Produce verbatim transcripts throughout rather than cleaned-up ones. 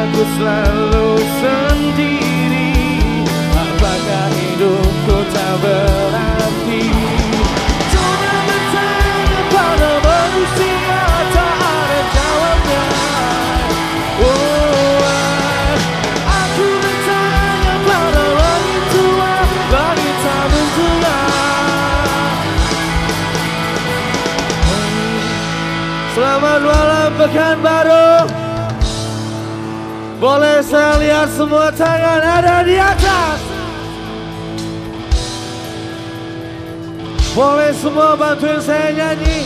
aku selalu sendiri? Apakah hidupku tak berarti? Coba bertanya pada manusia, tak ada jawabnya. Oh, aku bertanya pada langit tua, langit tak bergerak. Selamat malam Pekanbaru. Boleh saya lihat semua tangan ada di atas? Boleh semua bantuin saya nyanyi?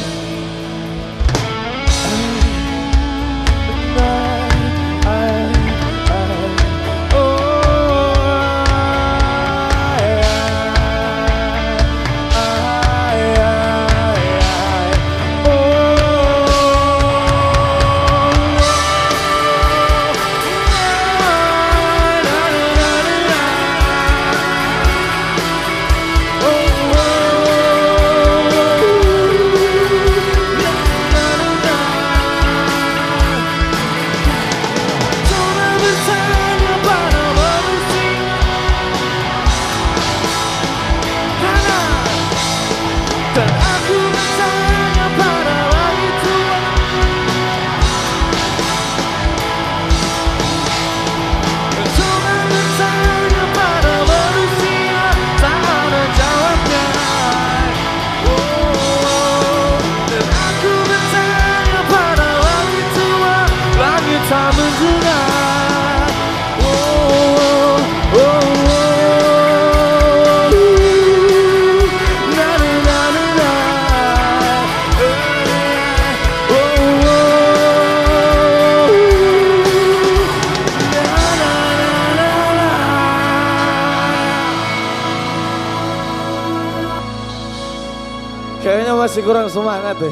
Kayaknya masih kurang semangat deh.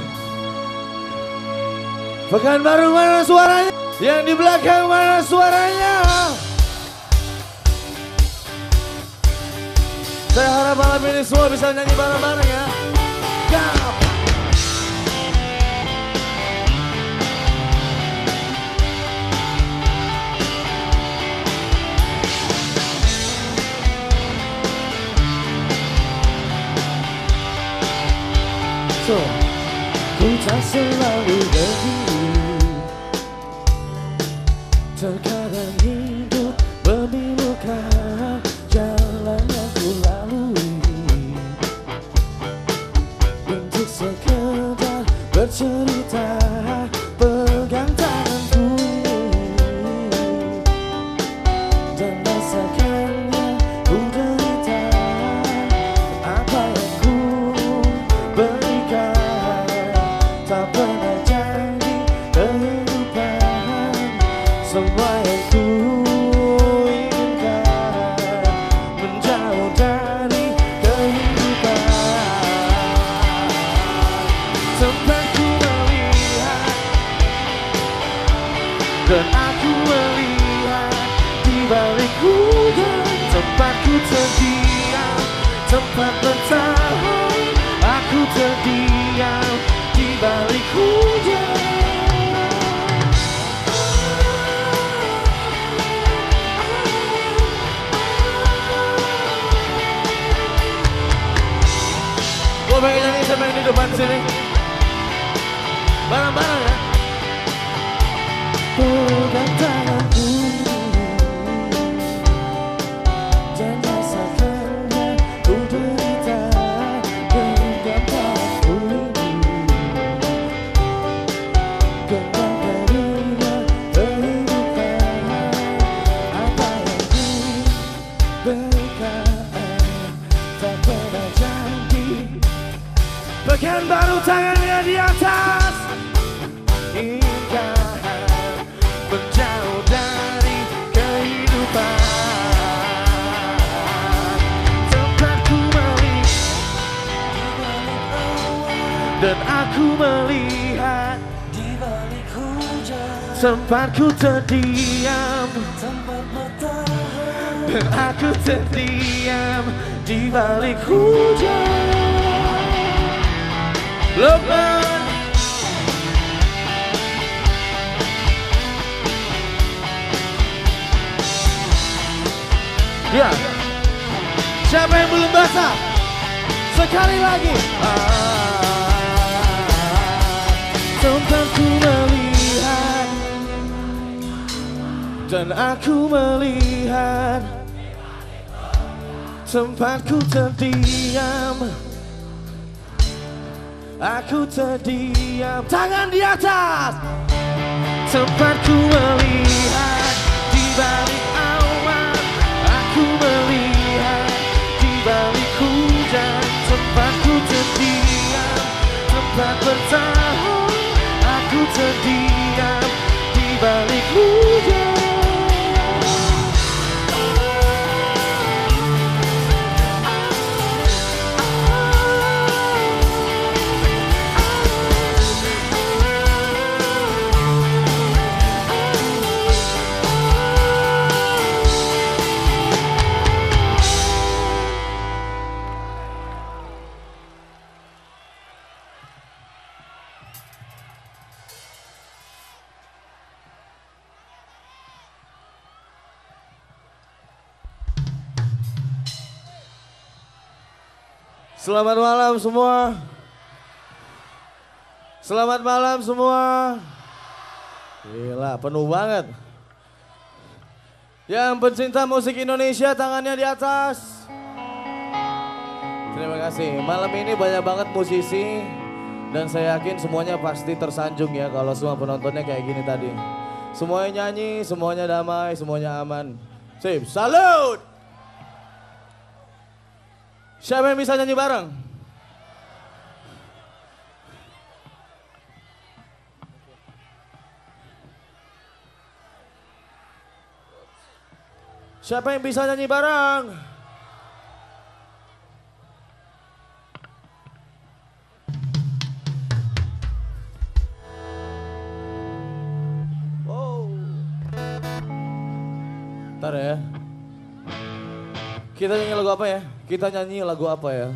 Pekanbaru mana suaranya? Yang di belakang mana suaranya? Saya harap malam ini semua bisa nyanyi bareng-bareng ya. Gap. So, ku tak selalu berdiri. Terkadang hidup membingungkan jalan yang ku lalui. Untuk sekedar bercerita, pegang tanganku dan rasakannya ku derita. Apa yang ku berikan tak pernah jadi kehidupan. Semua yang ku inginkan menjauh dari kehidupan. Tempat ku melihat dan aku melihat di balik hujan. Tempat ku terdiam, tempat bertahan. Aku terdiam di balik hujan. Gue pengen nyanyi sama yang di depan sini. Bareng-bareng ya. Pegang tanganku dan rasakannya ku derita. Genggam tanganku ini, genggam darinya kehidupan. Apa yang ku berikan tak pernah jadi. Pekanbaru tangannya di atas. Inginkan menjauh dari kehidupan. Tempat ku melihat dan aku melihat di balik hujan. Tempat ku terdiam, tempat bertahan. Dan aku terdiam di balik hujan. Lukman. Ya. Siapa yang belum basah? Sekali lagi. Tempat ku melihat dan aku melihat tempatku terdiam. Aku terdiam. Tangan di atas. Tempatku melihat di balik awan. Aku melihat di balik hujan. Tempatku terdiam. Tempat bertahan. Aku terdiam di balik hujan. Selamat malam semua. Selamat malam semua. Gila, penuh banget. Yang pencinta musik Indonesia tangannya di atas. Terima kasih. Malam ini banyak banget musisi dan saya yakin semuanya pasti tersanjung ya kalau semua penontonnya kayak gini tadi. Semuanya nyanyi, semuanya damai, semuanya aman. Sip, salut. Siapa yang bisa nyanyi bareng? Siapa yang bisa nyanyi bareng? Wow. Ntar ya. Kita nyanyi lagu apa ya? Kita nyanyi lagu apa ya?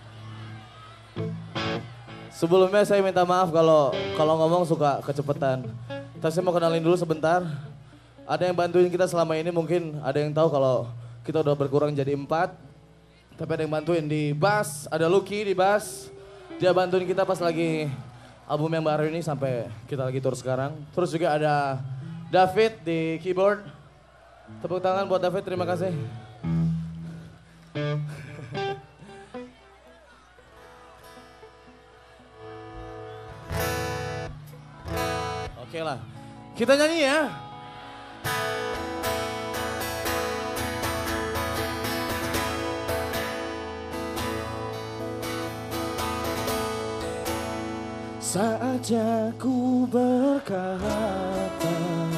Sebelumnya saya minta maaf kalau kalau ngomong suka kecepetan. Tapi saya mau kenalin dulu sebentar. Ada yang bantuin kita selama ini, mungkin ada yang tahu kalau kita udah berkurang jadi empat. Tapi ada yang bantuin di bass, ada Lucky di bass. Dia bantuin kita pas lagi album yang baru ini sampai kita lagi tour sekarang. Terus juga ada David di keyboard. Tepuk tangan buat David, terima kasih. Oke lah, kita nyanyi ya. Saatnya ku berkata,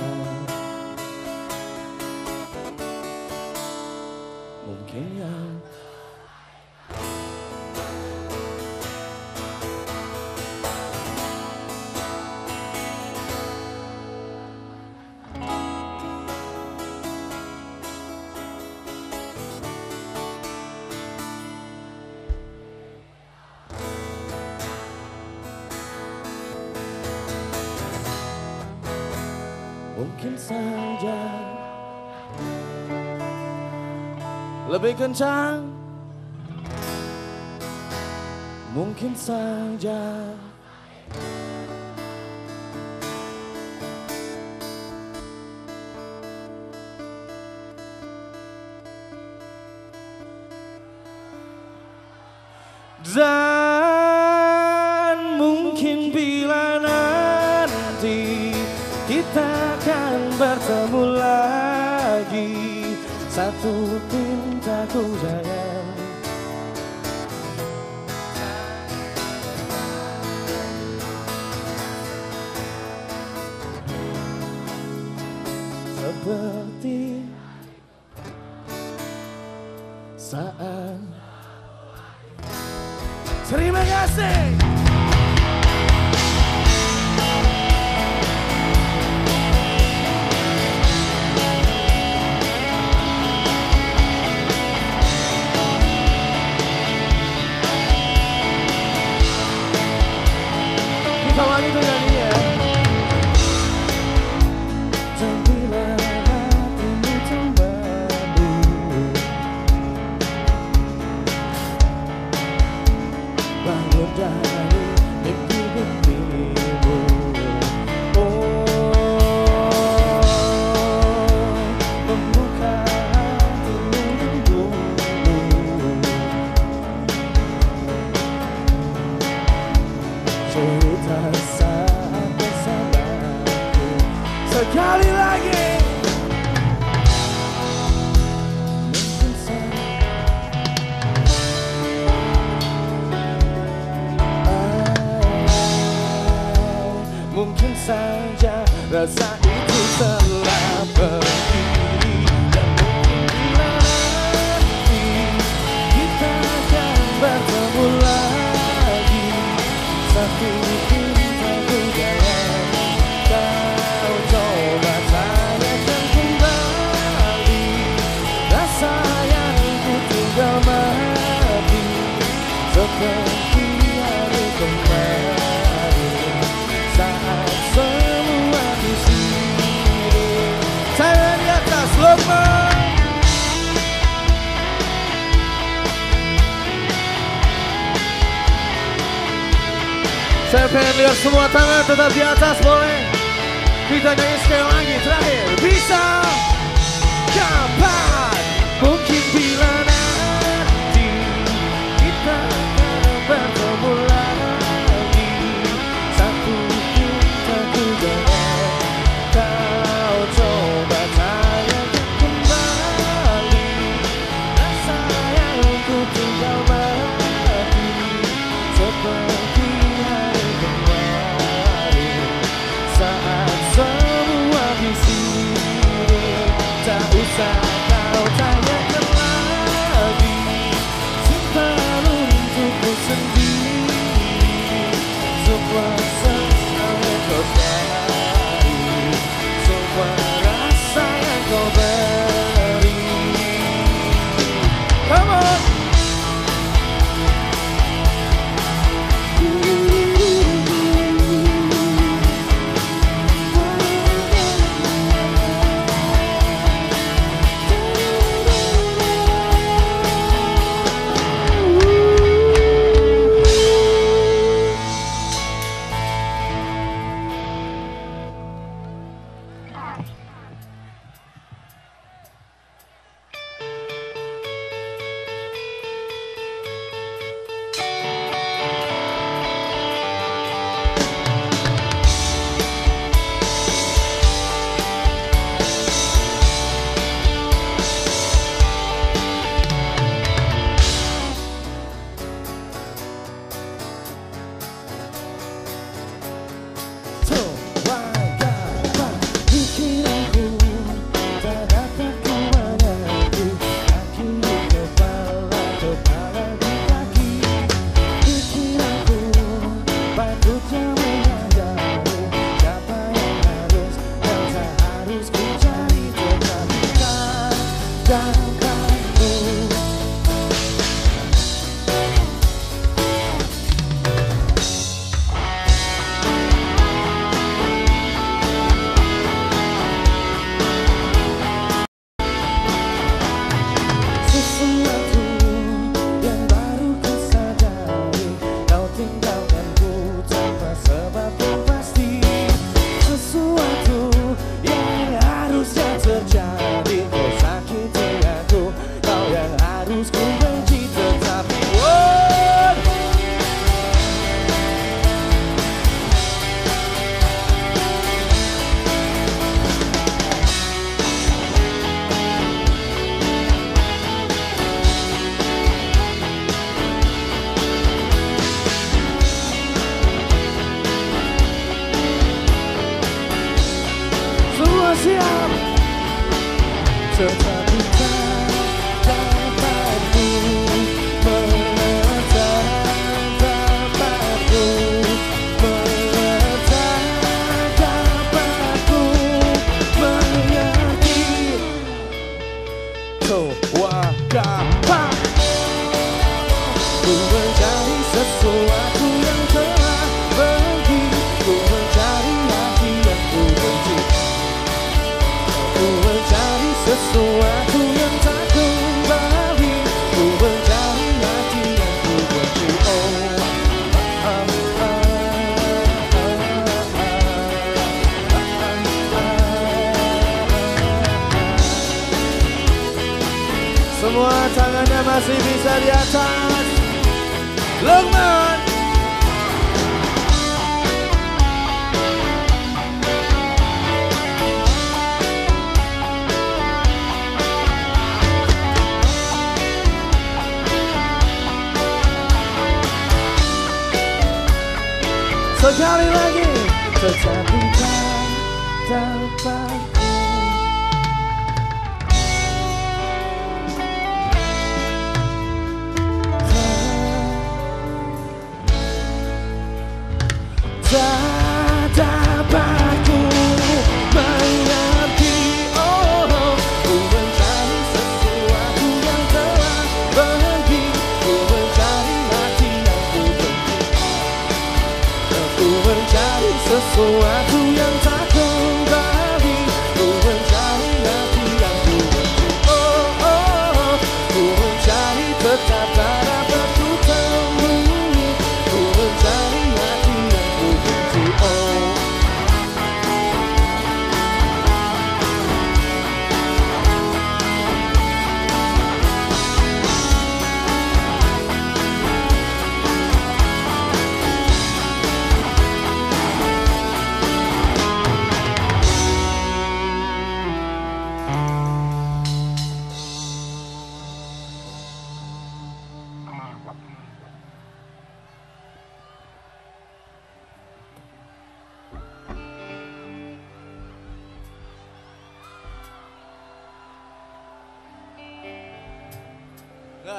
mungkin yang mungkin saja lebih kencang, mungkin saja dan mungkin bila nanti kita akan bertemu lagi, satu pintaku sayang. Seperti saat. Terima kasih. Kita lagi tuh nyanyi ya. Dan bila hatimu terbaru, Lukman. Saya pengen lihat semua tangan tetap di atas, boleh? Kita nyanyi sekali lagi, terakhir. Bisa, kapan, mungkin bila nanti kita akan bertemu lagi. Satu kita ku dengar, kau coba tanyakan kembali. Rasa yang ku tinggal mati seperti hari kemarin. Saat semua di sini, tak usah kau tanyakan lagi. Simpan untukku sendiri semua sesuatu yang kau cari, semua rasa yang kau beri. Come on! Siap, tetapi tak dapat ku menetap, dapat ku menetap, dapat ku mengerti. Tua kapan ku mencari sesuatu yang telah pergi, ku mencari hati yang ku benci. Ku mencari sesuatu yang tak kembali, ku mencari hati yang ku benci. Oh, ah, ah, ah, ah, ah. Semua tangannya masih bisa di atas. Lukman. Sekali lagi, tetapi tak dapat ku. Tak dapat ku mengerti. Oh, ku mencari sesuatu yang telah pergi, ku mencari hati yang ku benci. Ku mencari sesuatu yang tak kembali.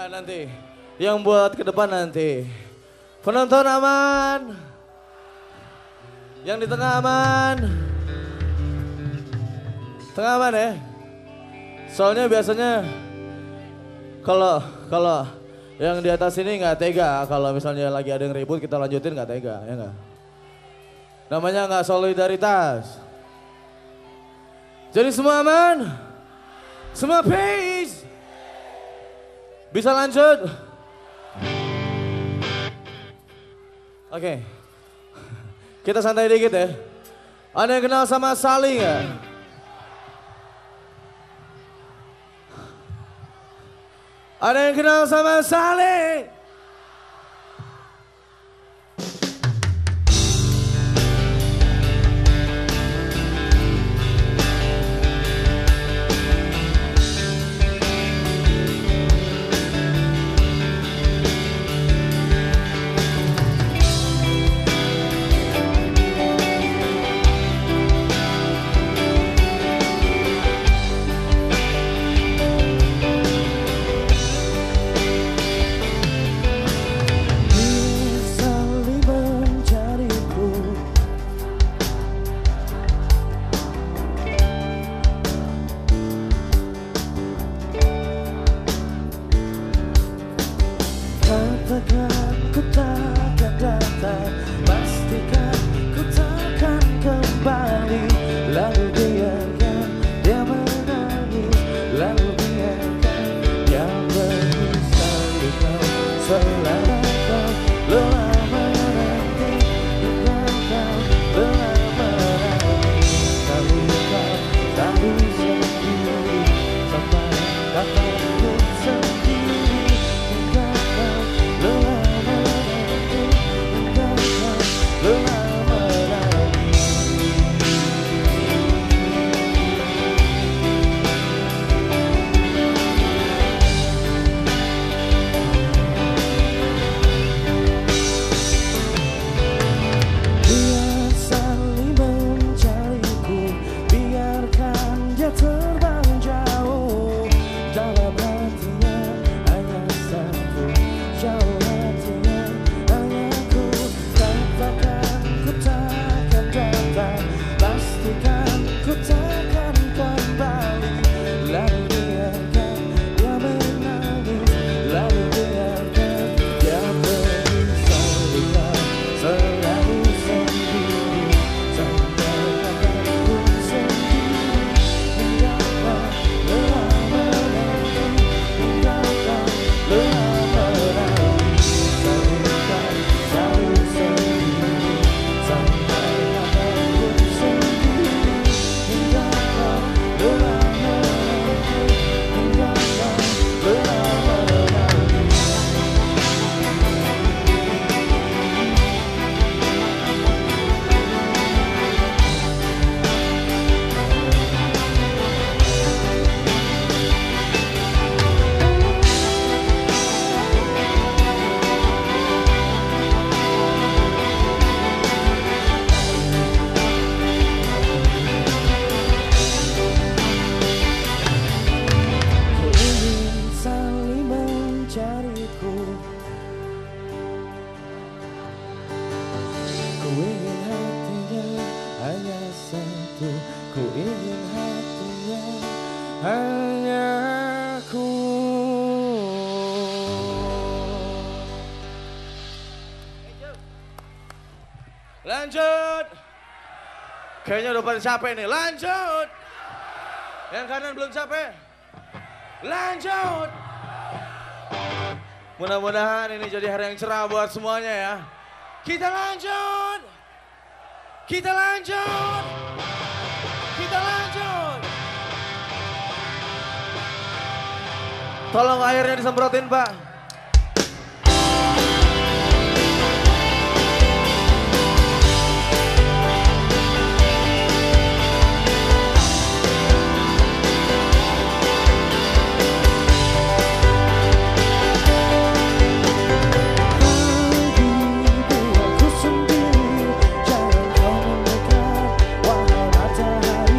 Ya nanti, yang buat ke depan nanti. Penonton aman. Yang di tengah aman. Tengah aman ya. Soalnya biasanya kalau kalau yang di atas ini nggak tega. Kalau misalnya lagi ada yang ribut kita lanjutin nggak tega, ya nggak? Namanya nggak solidaritas. Jadi semua aman? Semua peace? Bisa lanjut? Oke. Okay. Kita santai dikit ya. Ada yang kenal sama Sally nggak? Ada yang kenal sama Sally? Katakan ku takkan datang, pastikan ku takkan kembali. Lalu biarkan dia menangis, lalu biarkan dia menyesali kau. Selama kau lelah menanti, hingga kau lelah menangis. Lalu kau tak bisa sendiri, sampai kapan ku sendiri. Hingga kau lelah menanti, hingga kau lelah menangis. Dia saling mencariku, biarkan dia terbang jauh. Dalam hatinya hanya satu, jauh hatinya hanya ku. Katakan ku takkan datang, pastikan ku takkan kembali. Lalu biarkan dia menangis, lalu biarkan dia menyesali kau. Selalu sendiri, sampai kapan pun sendiri. Hingga kau lelah menanti, hingga kau lelah menangis. Selalu kau selalu sendiri, sampai kapan pun sendiri. Hingga kau lelah menanti, hingga kau lelah menangis. Ku ingin saling mencariku, ku ingin hatinya hanya satu, ku ingin hatinya hanya ku. Lanjut. Kayaknya udah pada capek nih. Lanjut. Yang kanan belum capek. Lanjut. Mudah-mudahan ini jadi hari yang cerah buat semuanya ya. Kita lanjut. Kita lanjut. Kita lanjut. Tolong airnya disemprotin, Pak. Aku sendiri, jangan kau mendekat, wahai matahari.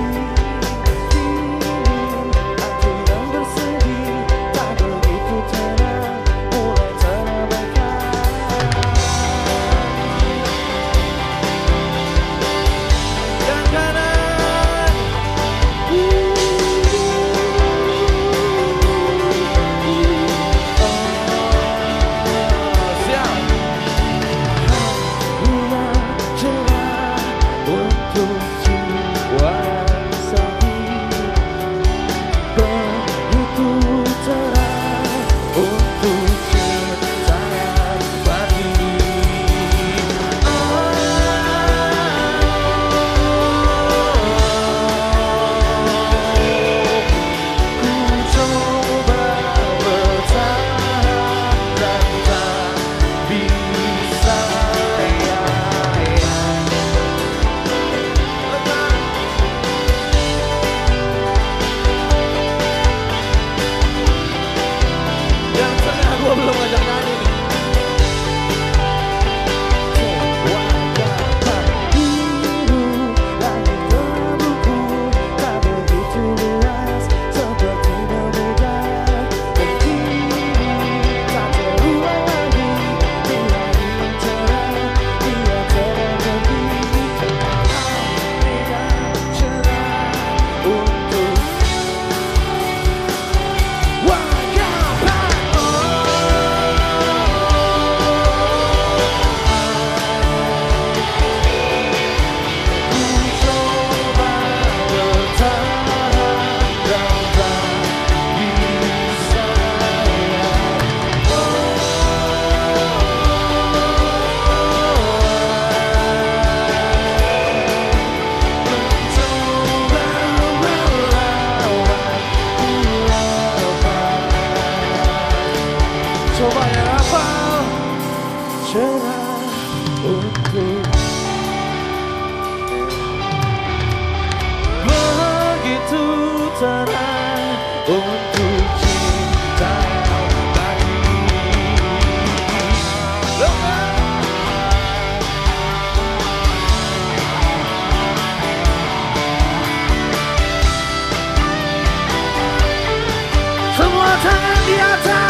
Dingin, aku yang bersedih, tak begitu tenang. gua belum ngajak nyanyi nih. Coba yang apa cerah untuk begitu terang untuk cinta lagi. Semua tangan di atas.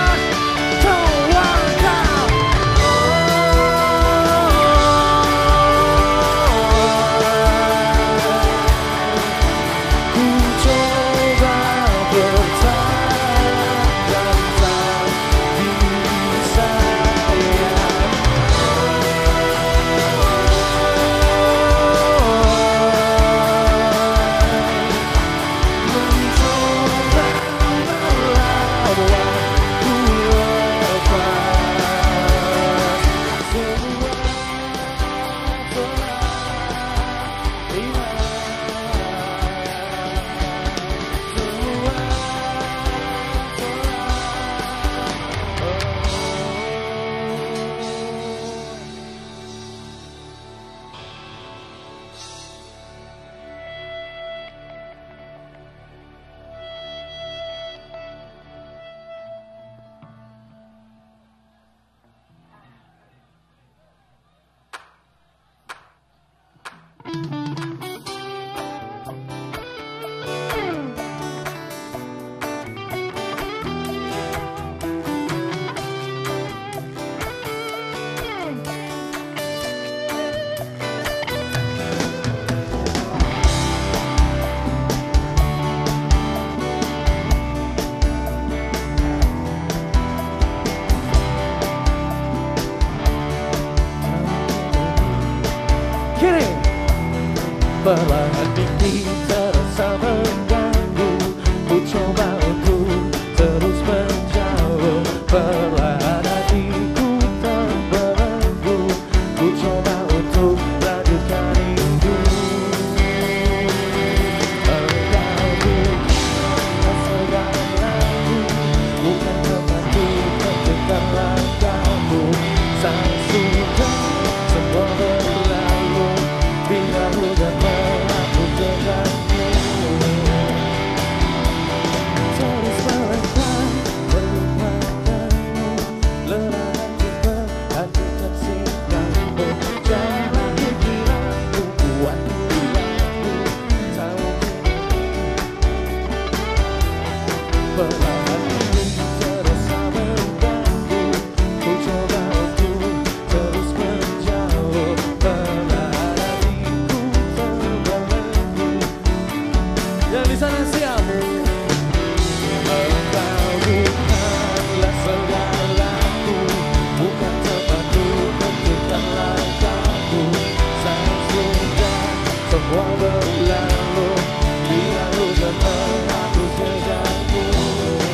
Perlahan dingin terasa mengganggu. Ku coba untuk terus menjauh. Perlahan hatiku terbelenggu. Ku coba untuk lanjutkan hidup. Engkau bukan segalaku, bukan tempatku menentukan langkahku. Saat sudah semua berlalu, biar hujan menghapus jejakmu. Terus melangkah melupakanmu, lelah juga hancurkan sikapmu. Jangan pikiranku, buat diriku tak mungkin. Perlahan ini terasa mengganggu. Ku coba untuk terus menjauh. Perlahan hatiku terbelenggu. Yang di sana siap. Engkau bukanlah segalaku, bukan tempatku tentukan langkahku. Saat sudah semua berlalu, biar hujan menghapus jejakmu.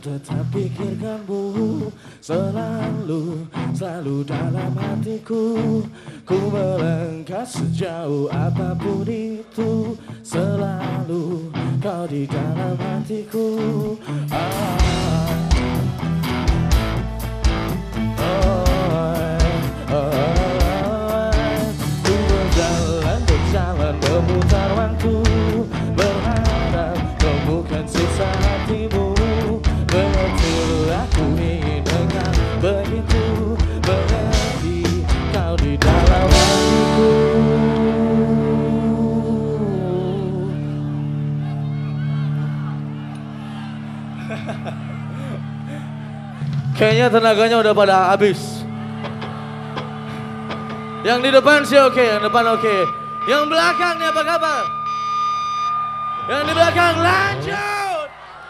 tetap pikirkanmu selalu, selalu dalam hatiku. Ku melangkah sejauh apapun itu, selalu kau di dalam hatiku. Ah. Ku berjalan, berjalan memutar waktu, berharap temukan sisa hatimu. Betul aku ingin dengar begitu, mengerti kau di dalam hatiku. Kayaknya tenaganya udah pada habis. Yang di depan sih oke, yang depan oke. Yang belakang nih apa kabar? Yang di belakang lanjut.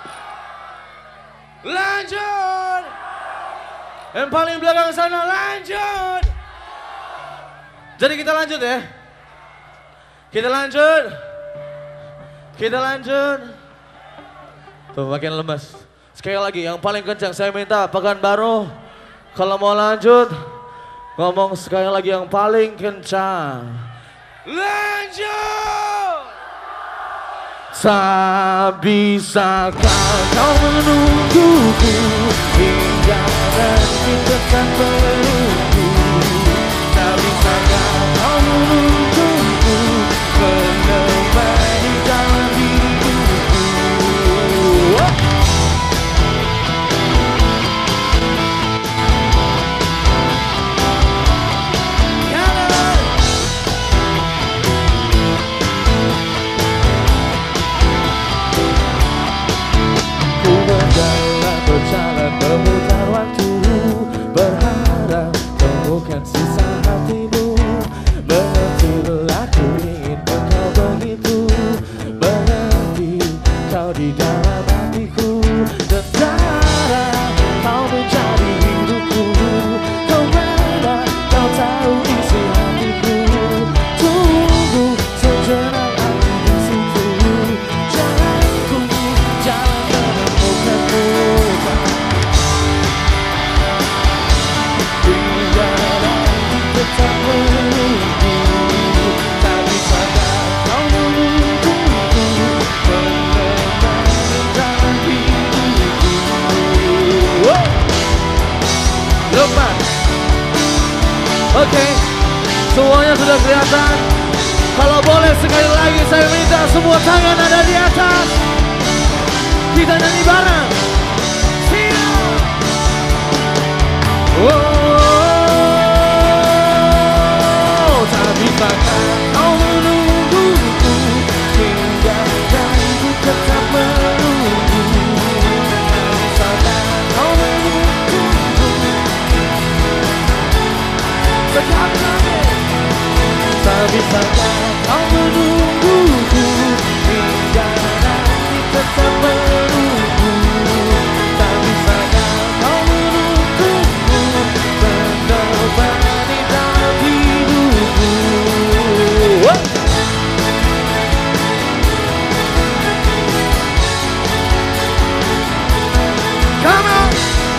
Lanjut. Yang paling belakang sana lanjut. Jadi kita lanjut ya. Kita lanjut. Kita lanjut. Tuh makin lemas. Sekali lagi yang paling kencang saya minta Pekanbaru. Kalau mau lanjut ngomong sekali lagi yang paling kencang. Lanjut. Tak bisakah kau menungguku hingga nanti tetap menunggu. Tak bisakah kau menungguku menemani dalam hidupku. Oh. Berjalan memutar waktu, berharap temukan sisa hatimu. Betul aku ingin engkau begitu, mengerti kau di dalam hatiku. Tentara kau menjadi hidupku, kau mana kau tahu isi hatiku. Tunggu sejenak aku di situ, jalanku jalan menemukanmu. Oke, okay. Semuanya sudah kelihatan. Kalau boleh sekali lagi saya minta semua tangan ada di atas. Kita nyanyi bareng. Siap. Oh, tak bisakah kau menungguku hingga nanti tetap menunggu. Tak bisakah kau menungguku. Sekali lagi. Tak bisakah kau menungguku hingga nanti tetap menunggu. Tak bisakah kau menungguku menemani dalam hidupku. Come on.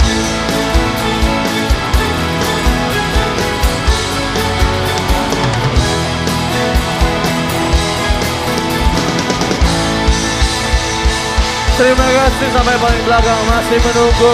Terima kasih sampai paling belakang masih menunggu.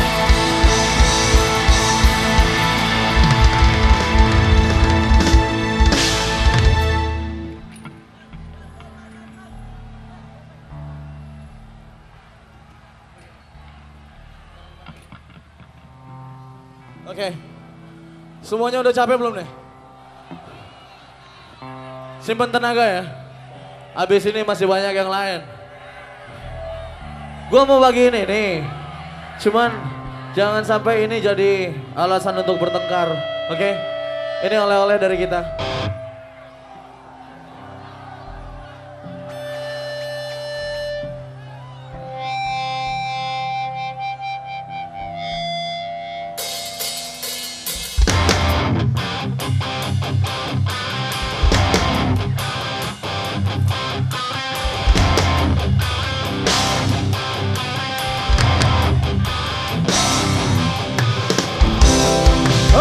Oke, semuanya udah capek belum nih? Simpen tenaga ya. Abis ini masih banyak yang lain. Gue mau bagi ini nih, cuman jangan sampai ini jadi alasan untuk bertengkar, oke? Okay? Ini oleh-oleh dari kita.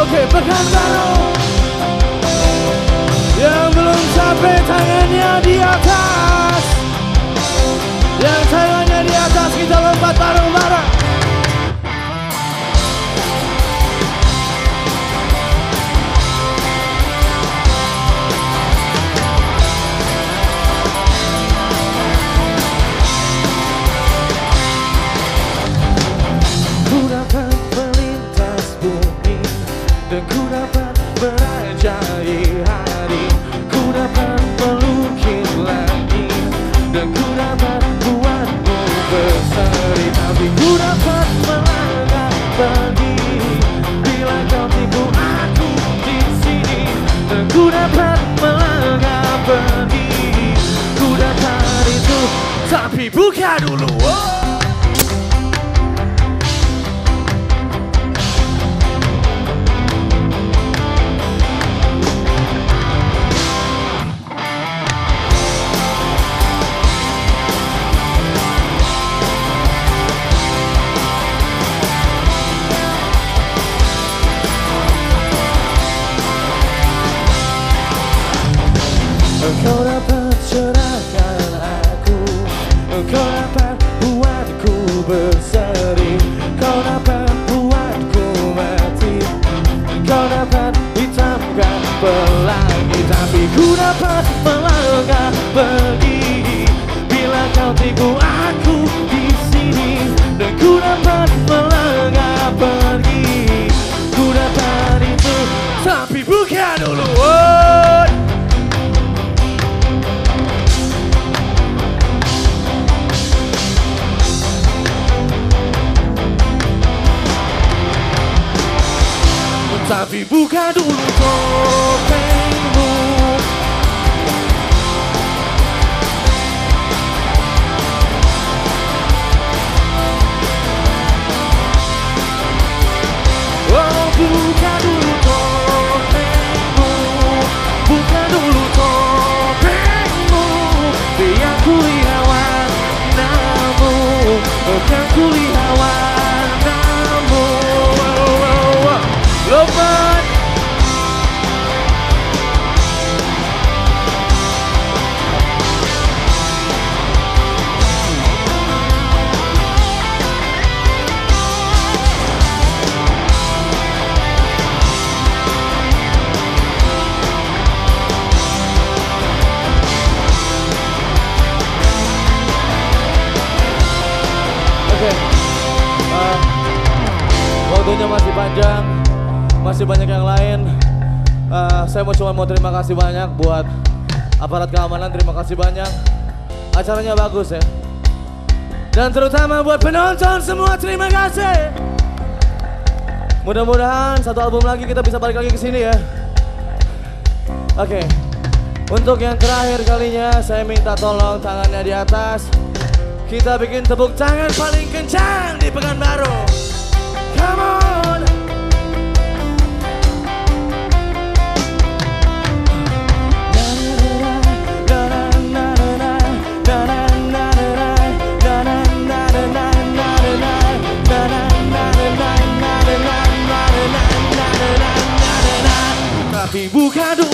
Oke, Pekanbaru. Yang belum sampai tangannya di atas. Yang tangannya di atas kita lompat bareng-bareng. Ku dapat melintas bumi dan ku dapat merajai hari. Ku dapat melukis langit dan ku dapat buatmu berseri. Tapi ku dapat melangkah pergi bila kau tipu aku di sini. Dan ku dapat melangkah pergi. Ku dapat itu tapi buka dulu. Oh. Kau dapat cerahkan aku, kau dapat buatku berseri, kau dapat buatku mati, kau dapat hitamkan pelangi. Tapi ku dapat melangkah pergi bila kau tipu aku di sini. Dan ku dapat melangkah pergi, ku dapat itu tapi bukan dulu. Oh. Tapi buka dulu topengmu. Oh, buka dulu topengmu. Buka dulu topengmu. Biar ku lihat warnamu. Biar ku lihat warnamu. Lompat. Oke, uh, waktunya masih panjang. Masih banyak yang lain. uh, Saya mau cuma mau terima kasih banyak buat aparat keamanan. Terima kasih banyak. Acaranya bagus ya. Dan terutama buat penonton semua, terima kasih. Mudah-mudahan satu album lagi kita bisa balik lagi ke sini ya. Oke, untuk yang terakhir kalinya saya minta tolong tangannya di atas. Kita bikin tepuk tangan paling kencang di Pekanbaru. Come on. Tapi buka dulu